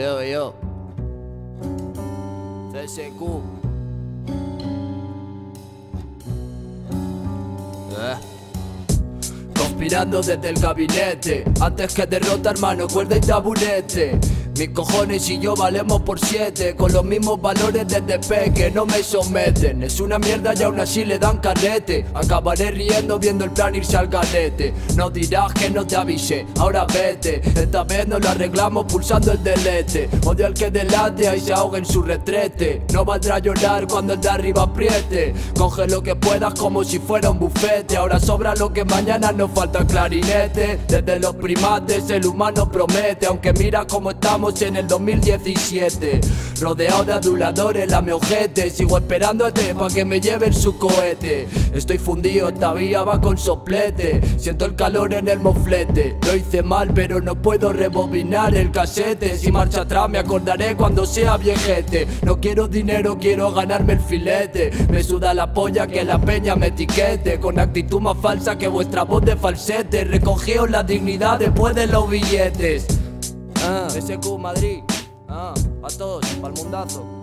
Yo. CSQ. Conspirando desde el gabinete, antes que derrota, hermano, cuerda y taburete. Mis cojones y yo valemos por 7, con los mismos valores desde peque, no me someten. Es una mierda y aún así le dan carrete. Acabaré riendo viendo el plan irse al garete. No dirás que no te avisé, ahora vete. Esta vez nos lo arreglamos pulsando el delete. Odio al que delate, ahí se ahoga en su retrete. No valdrá llorar cuando el de arriba apriete. Coge lo que puedas como si fuera un bufete. Ahora sobra lo que mañana nos falta clarinete. Desde los primates el humano promete, aunque mira cómo estamos en el 2017, rodeado de aduladores, lame ojete. Sigo esperándote pa' que me lleven su cohete. Estoy fundido, esta vía va con soplete. Siento el calor en el moflete. Lo hice mal pero no puedo rebobinar el casete. Si marcha atrás me acordaré cuando sea viejete. No quiero dinero, quiero ganarme el filete. Me suda la polla que la peña me etiquete, con actitud más falsa que vuestra voz de falsete. Recogíos la dignidad después de los billetes. SQ Madrid, a todos, pa'l mundazo.